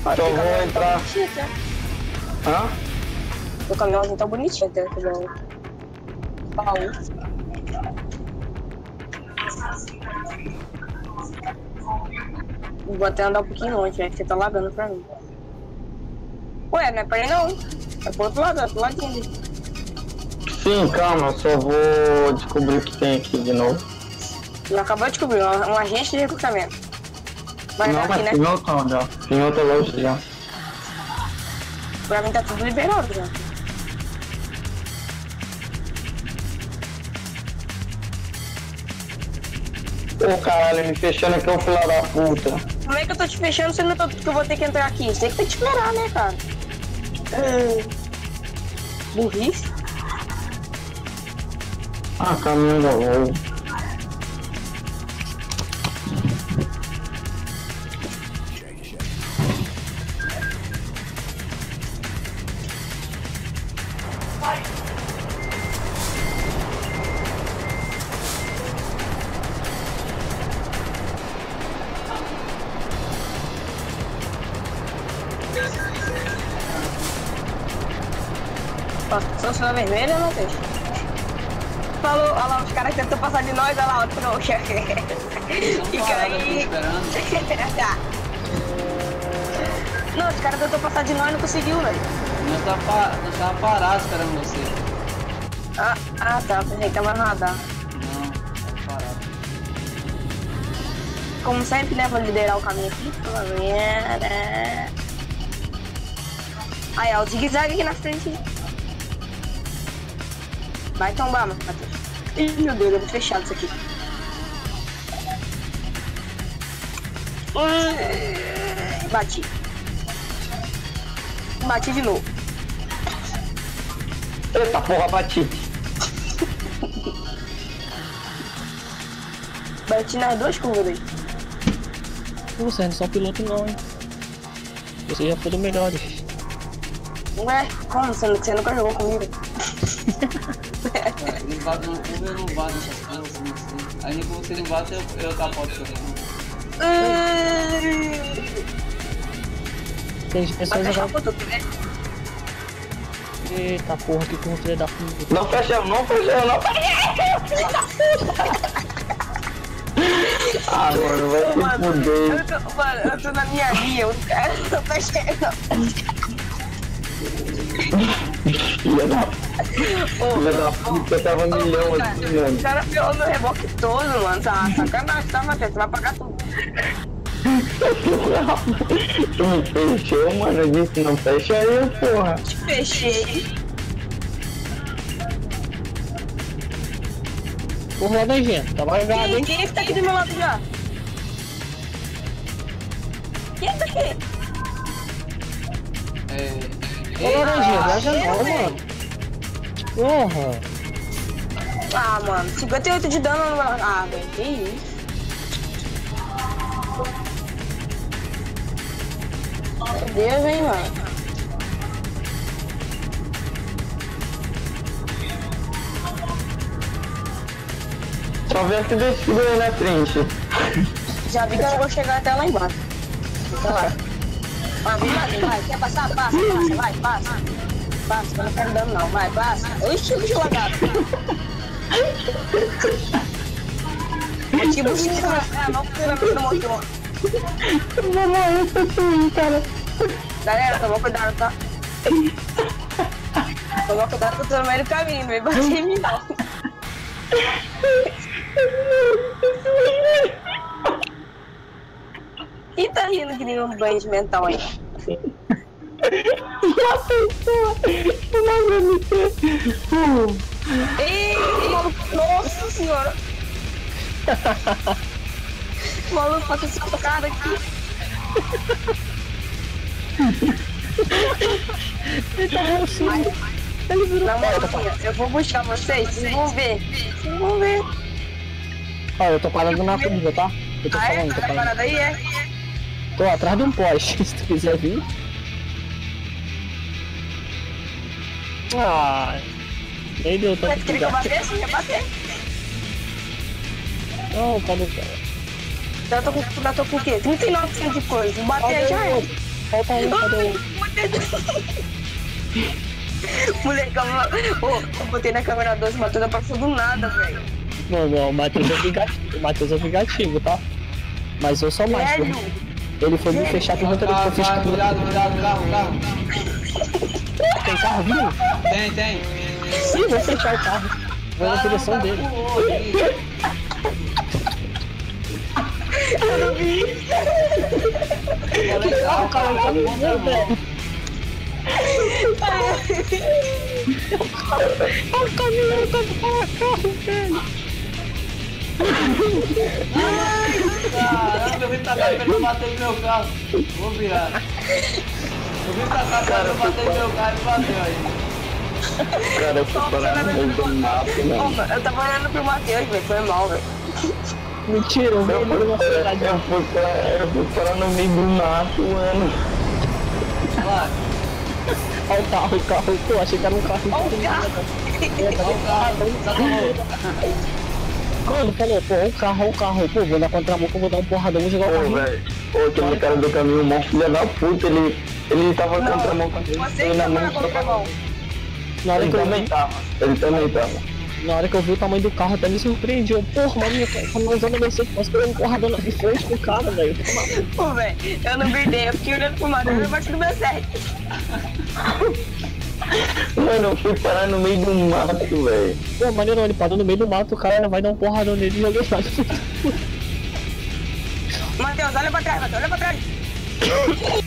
Só vou entrar. Hã? O caminhãozinho tá bonitinho até que o baú. Vou até andar um pouquinho longe, né? Porque tá lagando pra mim. Ué, não é pra ir não. É pro outro lado, é pro ladinho ali. Sim, calma, eu só vou descobrir o que tem aqui de novo. Já acabou de descobrir, um agente de recrutamento. Vai Não, aqui, mas né? tem outro já. Tem outra loja já. Pra mim tá tudo liberado já. Ô caralho, me fechando aqui, ô filho da puta. Como é que eu tô te fechando sendo que eu vou ter que entrar aqui? Você que tem que esperar, né, cara? Burrice. Ah, caminhão da Volvo. Passou sinal vermelho, não deixa. Falou, olha lá, os caras tentam passar de nós, olha lá, ó, trouxa. Fica aí. Tá. Não, os caras tentou passar de nós e não conseguiu, velho. Nós tava parado esperando você. Ah, tá, pensei que tava no radar. Não, tava parado. Como sempre, né, vou liderar o caminho aqui. Aí, ó, o zigue-zague aqui na frente. Vai tombar, Matheus. Ih, meu Deus, é muito fechado isso aqui. Bati. Bati de novo. Eita porra, bati. Bati nas duas curvas aí. Você não é só piloto não, hein? Você já foi do melhores. Ué, como? Você nunca jogou comigo? Ele bate no cubo e eu não bato nessas coisas assim. Aí nem como se ele bate, eu capoto também. Tem pessoas Vai fechar agora. o tudo, né? Eita porra, que com filho da puta. Não fecha, não fecha, não Ah, mano, vai se fuder. Mano, eu tô na minha linha, os caras não tá chegando. Filha da puta, tava milhão aqui, mano. O cara ferrou meu reboque todo, mano. Tá sacanagem, tá, Matheus? Você vai pagar tudo. Tu me fechou, mano. Eu disse, não fecha aí, porra. Te fechei. Porra, laranjinha, tá largado, hein? Quem é que tá aqui do meu lado já? Quem é que tá aqui? Ô, laranjinha, viaja não, mano. Porra. Ah, mano, 58 de dano no... Ah, velho, que isso? Meu Deus, hein, mano. Só vê que descido aí na frente. Já vi que eu não vou chegar até lá embaixo. Então lá. Vai. Quer passar? Passa, vai, passa. Passa, eu não quero dano não, vai, passa. Oxi, bicho lagado. Motivo de não precisa do motivo. Eu vou morrer também, cara. Galera, toma cuidado, tá? Toma cuidado que eu tô no meio do caminho, não vai bater em mim não. Quem tá rindo que nem um banho de mental aí? Já pensou? Eu não aguento. Ei, maluco, nossa senhora! O maluco passou essa cara aqui. Ele tá reagindo. Ele virou. Na moral, eu vou buscar vocês vão ver. Vocês vão ver. Ó, eu tô parado na curva, tá? Eu tô falando, tô Tá parado. parado aí, é? Tô atrás de um poste, se tu quiser vir. Ah, nem deu Você tanto queria que eu lugar. batesse? Ia bater. Não, cadê o cara? Já tô com o quê? 39% de coisa. Bater já é. falta um, cadê o... Moleque, calma. Ô, eu botei na câmera 12, o Matheus apareceu do nada, velho. Não, o Matheus é vingativo, o Matheus é vingativo, tá? Mas eu sou mais. Velho. Ele foi me fechar por conta do que eu fiz. Cuidado, carro. Tem carro vindo? Tem. Sim, vou fechar o carro. Vou na direção dele. Eu não vi. O cara tá me vendo, velho. O caminhão tá com carro, velho. Caramba, eu vim pra cá pra ele bater no meu carro. Vou virar. Eu vim pra cá pra ele bater no meu carro e bateu aí. Cara, eu fui parar no meio do mato, mano. Eu tava olhando pro Matheus, velho. Foi mal, velho. Mentira, eu vi ele numa cidade. Eu fui parar no meio do mato, mano. Vai. Olha o carro, pô, achei que era um carro. Olha o carro. Mano, falou, pô, o carro, pô, vou na contramão que eu vou dar um porradão, vou jogar o Pô, carrinho. velho. Pô, aquele cara do caminho, mó filha da puta, ele tava na contramão com a gente. Você Ele que na tava mão na contramão. Na hora Ele que eu também vi, tava. Ele também tava. na hora que eu vi o tamanho do carro, até me surpreendi. Eu, porra, mano, eu tô usando a Mercedes, mas pegando um porradão na frente com o cara, velho. Pô, velho, eu não gritei. Eu fiquei olhando pro Matheus e baixo do meu certo. Mano, eu fui parar no meio do mato, velho. Pô, maneiro, ele parou no meio do mato, o cara vai dar um porradão nele e joguei lá. Matheus, olha pra trás, Matheus, olha pra trás.